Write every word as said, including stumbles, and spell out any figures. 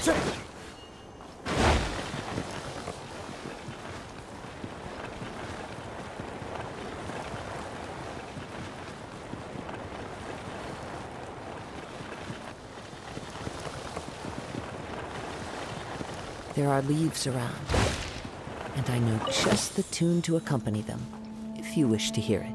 There are leaves around, and I know just the tune to accompany them, if you wish to hear it.